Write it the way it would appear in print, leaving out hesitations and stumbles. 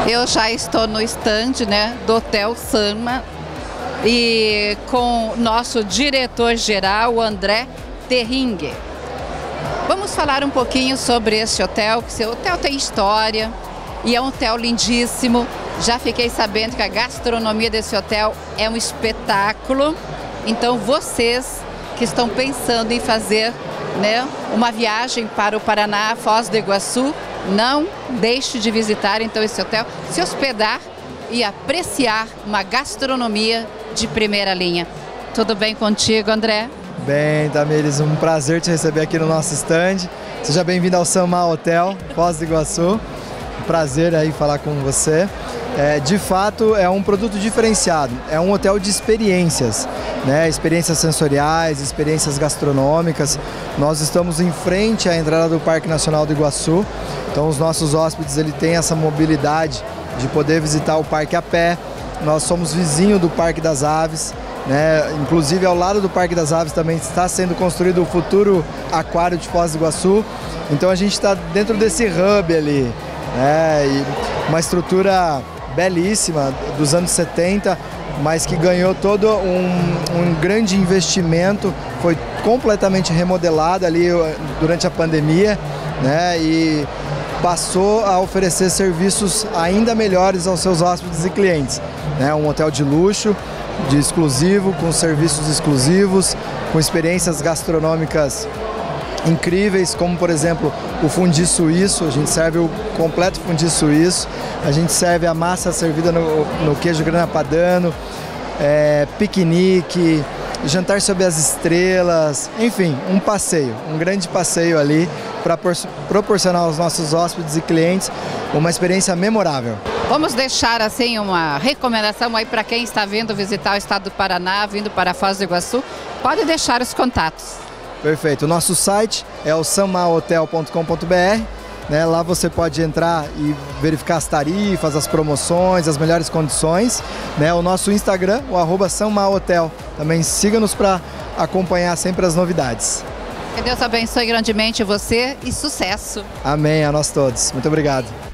Eu já estou no stand, né, do Hotel Sama e com o nosso diretor-geral, o André Terringue. Vamos falar um pouquinho sobre esse hotel, que seu hotel tem história e é um hotel lindíssimo. Já fiquei sabendo que a gastronomia desse hotel é um espetáculo. Então vocês que estão pensando em fazer, né, uma viagem para o Paraná, Foz do Iguaçu, não deixe de visitar então esse hotel, se hospedar e apreciar uma gastronomia de primeira linha. Tudo bem contigo, André? Bem, Tamires, um prazer te receber aqui no nosso stand. Seja bem-vindo ao Sama Hotel, Foz do Iguaçu. Um prazer aí falar com você. De fato, é um produto diferenciado, é um hotel de experiências, né? Experiências sensoriais, experiências gastronômicas. Nós estamos em frente à entrada do Parque Nacional do Iguaçu, então os nossos hóspedes têm essa mobilidade de poder visitar o parque a pé. Nós somos vizinho do Parque das Aves, né? Inclusive ao lado do Parque das Aves também está sendo construído o futuro aquário de Foz do Iguaçu, então a gente está dentro desse hub ali, né? E uma estrutura belíssima dos anos 70, mas que ganhou todo um grande investimento, foi completamente remodelado ali durante a pandemia, né? E passou a oferecer serviços ainda melhores aos seus hóspedes e clientes, né? Um hotel de luxo, de exclusivo, com serviços exclusivos, com experiências gastronômicas incríveis, como por exemplo o fundi suíço. A gente serve o completo fundi suíço, a gente serve a massa servida no queijo grana padano, piquenique, jantar sob as estrelas, enfim, um passeio, um grande passeio ali para proporcionar aos nossos hóspedes e clientes uma experiência memorável. Vamos deixar assim uma recomendação aí para quem está vindo visitar o estado do Paraná, vindo para Foz do Iguaçu, pode deixar os contatos. Perfeito. O nosso site é o samahotel.com.br, né? Lá você pode entrar e verificar as tarifas, as promoções, as melhores condições, né? O nosso Instagram, o @samahotel. Também siga-nos para acompanhar sempre as novidades. Que Deus abençoe grandemente você e sucesso. Amém, a nós todos. Muito obrigado.